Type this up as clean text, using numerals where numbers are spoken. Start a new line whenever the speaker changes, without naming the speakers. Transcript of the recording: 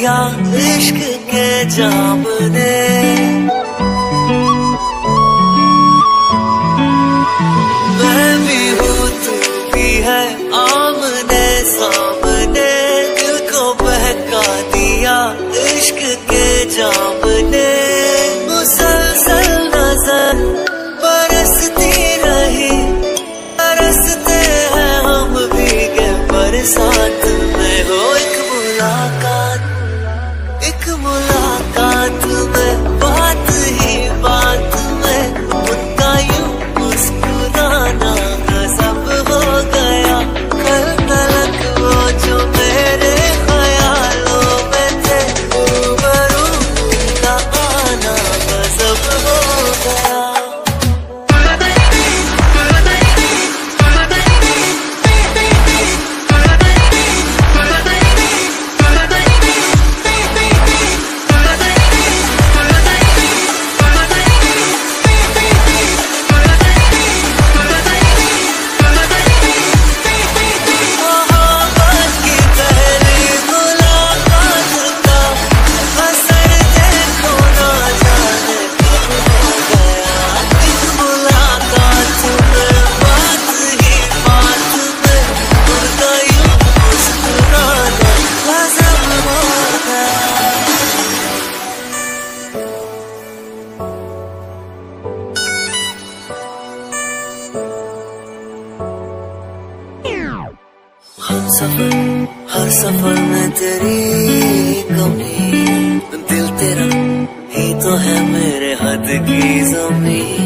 दिया इश्क के जाम ने। मैं भी हूँ तू भी है आमने सामने, दिल को बहका दिया इश्क के जाम ने। मुसलसल नजर बरसती रही, बरसते हैं हम भीगे बरसात में। हो एक मुलाकात में, बात ही बात में, उनका यूं मुस्कुराना गजब हो गया। कल तलक वो जो मेरे ख्यालों में थे, रूबरू उनका आना गजब हो गया। हर सफर में तेरी कमी, दिल तेरा ही तो है मेरे हद की ज़मीं।